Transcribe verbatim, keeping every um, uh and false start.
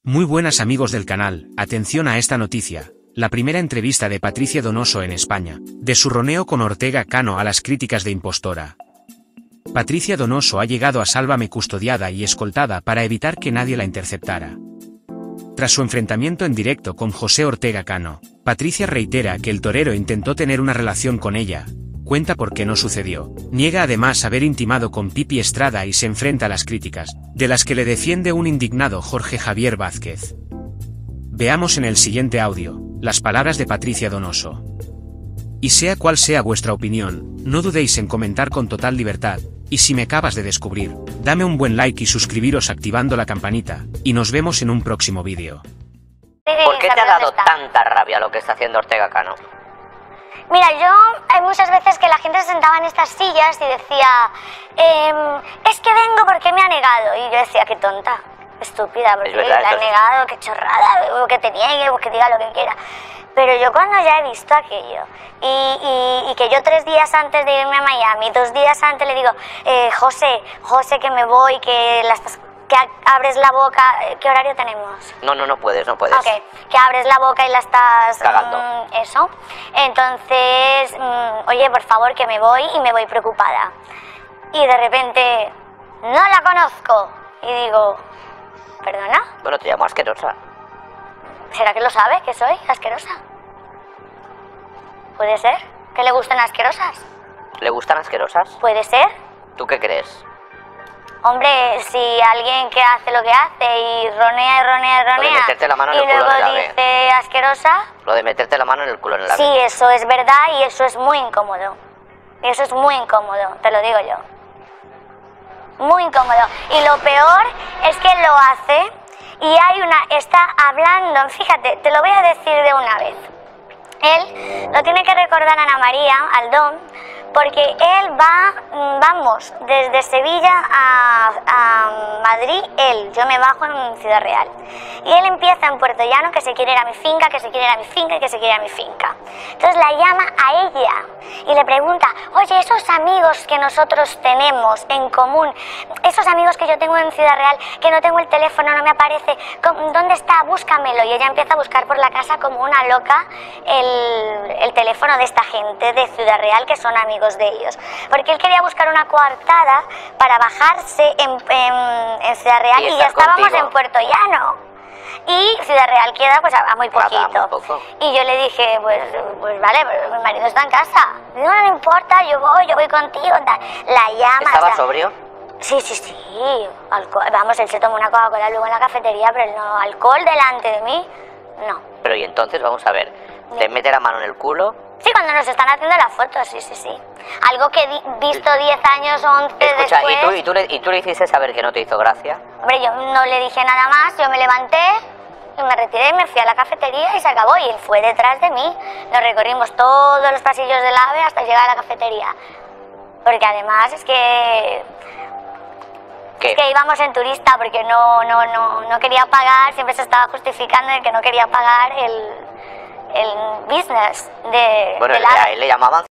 Muy buenas amigos del canal, atención a esta noticia, la primera entrevista de Patricia Donoso en España, de su roneo con Ortega Cano a las críticas de impostora. Patricia Donoso ha llegado a Sálvame custodiada y escoltada para evitar que nadie la interceptara. Tras su enfrentamiento en directo con José Ortega Cano, Patricia reitera que el torero intentó tener una relación con ella, cuenta por qué no sucedió, niega además haber intimado con Pipi Estrada y se enfrenta a las críticas, de las que le defiende un indignado Jorge Javier Vázquez. Veamos en el siguiente audio, las palabras de Patricia Donoso. Y sea cual sea vuestra opinión, no dudéis en comentar con total libertad, y si me acabas de descubrir, dame un buen like y suscribiros activando la campanita, y nos vemos en un próximo vídeo. ¿Por qué te ha dado tanta rabia lo que está haciendo Ortega Cano? Mira, yo hay muchas veces que la gente se sentaba en estas sillas y decía, eh, es que vengo porque me ha negado. Y yo decía, qué tonta, estúpida, porque verdad, le ha negado, qué chorrada, o que te niegue, o que diga lo que quiera. Pero yo cuando ya he visto aquello, y, y, y que yo tres días antes de irme a Miami, dos días antes le digo, eh, José, José, que me voy, que las que abres la boca, ¿qué horario tenemos? No, no, no puedes, no puedes. Ok, que abres la boca y la estás... Cagando. Mmm, eso. Entonces, mmm, oye, por favor, que me voy y me voy preocupada. Y de repente, no la conozco. Y digo, ¿perdona? Bueno, te llamo asquerosa. ¿Será que lo sabe, que soy asquerosa? ¿Puede ser? ¿Que le gusten asquerosas? ¿Le gustan asquerosas? ¿Puede ser? ¿Tú qué crees? Hombre, si alguien que hace lo que hace y ronea y ronea y ronea Lo de meterte la mano en y el culo luego en el ave. dice asquerosa... Lo de meterte la mano en el culo en el ave. Sí, eso es verdad y eso es muy incómodo. Y eso es muy incómodo, te lo digo yo. Muy incómodo. Y lo peor es que lo hace y hay una... Está hablando, fíjate, te lo voy a decir de una vez. Él lo tiene que recordar a Ana María, al Don, porque él va, vamos, desde Sevilla a, a Madrid, él, yo me bajo en Ciudad Real. Y él empieza en Puerto Llano, que se quiere ir a mi finca, que se quiere ir a mi finca y que se quiere ir a mi finca. Entonces la llama a ella y le pregunta, oye, esos amigos que nosotros tenemos en común, esos amigos que yo tengo en Ciudad Real, que no tengo el teléfono, no me aparece, ¿dónde está? Búscamelo. Y ella empieza a buscar por la casa como una loca el, el teléfono de esta gente de Ciudad Real, que son amigos de ellos, porque él quería buscar una coartada para bajarse en, en, en Ciudad Real y, y ya estábamos contigo en Puerto Llano y Ciudad Real queda pues a, a muy poquito. Nada, muy poco. Y yo le dije, pues, pues vale, pero mi marido está en casa. No, no, no importa, yo voy, yo voy contigo. La llama. ¿Estaba hasta... sobrio? Sí, sí, sí. Alcohol. Vamos, él se tomó una Coca-Cola luego en la cafetería, pero él no, alcohol delante de mí, no. Pero y entonces, vamos a ver, ¿te mete la mano en el culo? Sí, cuando nos están haciendo las fotos, sí, sí, sí. Algo que di visto diez años, once Escucha, después... ¿y tú, y, tú le, ¿y tú le hiciste saber que no te hizo gracia? Hombre, yo no le dije nada más, yo me levanté y me retiré y me fui a la cafetería y se acabó. Y él fue detrás de mí. Nos recorrimos todos los pasillos del AVE hasta llegar a la cafetería. Porque además es que... ¿Qué? Es que íbamos en turista porque no, no, no, no quería pagar, siempre se estaba justificando de que no quería pagar el... el business de, bueno, del a AVE. él le llamaban